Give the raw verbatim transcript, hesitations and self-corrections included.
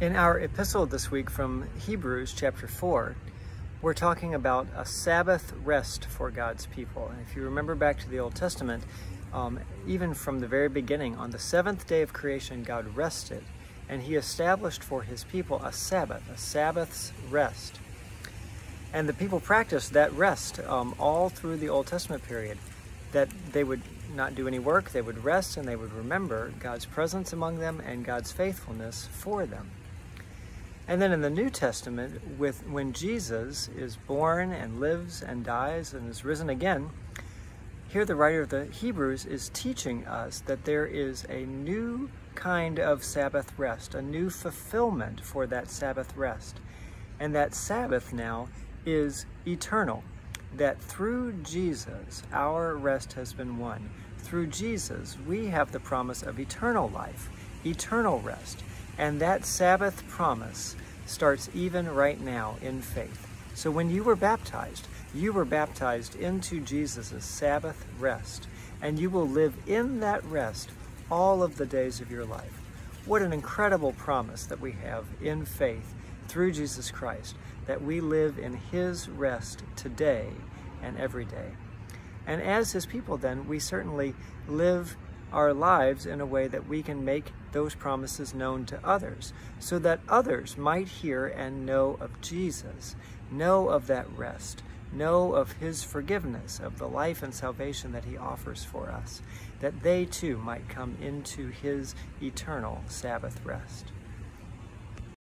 In our epistle this week from Hebrews chapter four, we're talking about a Sabbath rest for God's people. And if you remember back to the Old Testament, um, even from the very beginning, on the seventh day of creation, God rested, and he established for his people a Sabbath, a Sabbath's rest. And the people practiced that rest um, all through the Old Testament period, that they would not do any work, they would rest, and they would remember God's presence among them and God's faithfulness for them. And then in the New Testament, with when Jesus is born and lives and dies and is risen again, here the writer of the Hebrews is teaching us that there is a new kind of Sabbath rest, a new fulfillment for that Sabbath rest. And that Sabbath now is eternal, that through Jesus, our rest has been won. Through Jesus, we have the promise of eternal life, eternal rest. And that Sabbath promise starts even right now in faith. So when you were baptized, you were baptized into Jesus' Sabbath rest, and you will live in that rest all of the days of your life. What an incredible promise that we have in faith through Jesus Christ, that we live in his rest today and every day. And as his people then, we certainly live our lives in a way that we can make those promises known to others, so that others might hear and know of Jesus, know of that rest, know of his forgiveness, of the life and salvation that he offers for us, that they too might come into his eternal Sabbath rest.